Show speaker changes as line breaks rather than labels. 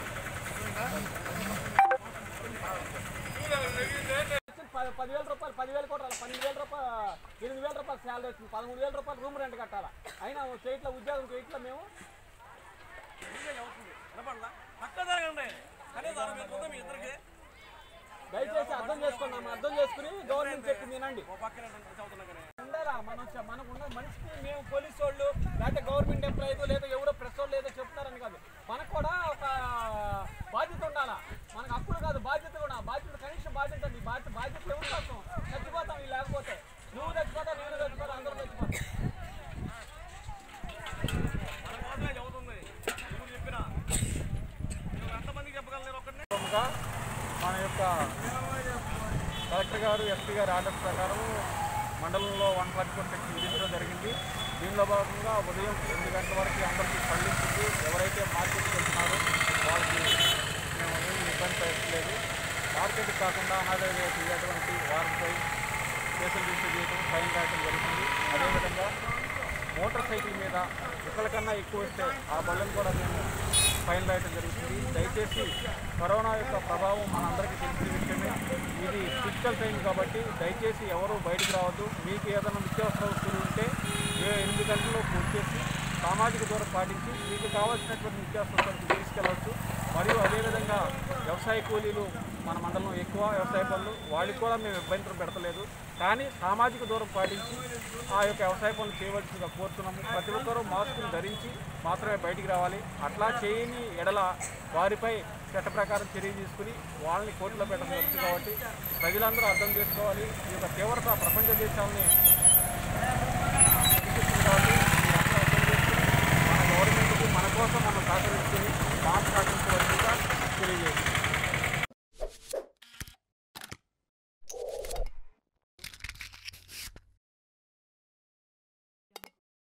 10,000 రూపాయలు 10,000 కొట్టాలి, 12,000 రూపాయలు 8,000 రూపాయలు శాలరీ వచ్చింది, 13,000 రూపాయలు రూమ్ రెంట్ కట్టాలా. అయినా చేయట్లా, ఉద్యోగం చేయట్లా. మేము దయచేసి అర్థం చేసుకున్నాము, అర్థం చేసుకుని గవర్నమెంట్ చెప్పింది వినండి. మనకు ఉన్న మనిషికి మేము పోలీసు వాళ్ళు లేకపోతే గవర్నమెంట్ ఎంప్లాయీస్ లేదా ఎవరో ప్రెస్ వాళ్ళు ఏదో చెప్తారని కాదు, మనకు కూడా ఒక బాధ్యత ఉండాలా. మనకు అప్పుడు కాదు, బాధ్యత కూడా. బాధ్యత కనీసం బాధ్యత ఉంది. బాధ్యతలు ఎవరు కోసం చచ్చిపోతాం, ఇవి లేకపోతే నువ్వు చచ్చిపోతా, నేను చచ్చిపోతా, అందరూ చచ్చిపోతాం. మన యొక్క కలెక్టర్ గారు, ఎస్పీ గారు ఆర్డర్స్ ప్రకారం మండలంలో 144 సెక్షన్ విధించడం జరిగింది. దీనిలో భాగంగా ఉదయం 8 గంటల వరకు అందరికీ స్పందించింది. ఎవరైతే మార్కెట్కి వెళ్తున్నారో వాళ్ళకి మేము ఏమి ఇబ్బంది పెట్టలేదు. మార్కెట్కి కాకుండా అనాథాలుగా తిరిగేటువంటి వారిపై కేసులు రిజిస్టర్ చేయడం, ఫైన్ రాయడం జరుగుతుంది. అదేవిధంగా మోటార్ సైకిల్ మీద ఒకరికన్నా ఎక్కువ వస్తే ఆ బళ్ళను కూడా మేము ఫైన్ రాయడం జరుగుతుంది. దయచేసి కరోనా యొక్క ప్రభావం మనందరికీ తెలిసిన విషయమే. ఇది ఫిజికల్ టైం కాబట్టి దయచేసి ఎవరు బయటకు రావద్దు. మీకు ఏదైనా నిత్యావసర వస్తువులు ఉంటే 8 గంటల్లో పూర్తి చేసి సామాజిక దూరం పాటించి మీకు కావాల్సినటువంటి నిత్యావసర వస్తువులు తీసుకెళ్ళవచ్చు. మరియు అదేవిధంగా వ్యవసాయ కూలీలు మన మండలం ఎక్కువ, వ్యవసాయ పనులు వాళ్ళకి కూడా మేము ఇబ్బందులు పెడతలేదు. కానీ సామాజిక దూరం పాటించి ఆ యొక్క వ్యవసాయ పనులు చేయవలసిందిగా కోరుతున్నాము. ప్రతి ఒక్కరూ మాస్కులు ధరించి మాత్రమే బయటికి రావాలి. అట్లా చేయని ఎడల వారిపై చట్ట ప్రకారం చర్య తీసుకుని వాళ్ళని కోర్టులో పెట్టడం జరుగుతుంది. కాబట్టి ప్రజలందరూ అర్థం చేసుకోవాలి. ఈ యొక్క తీవ్రత ప్రపంచ దేశాలని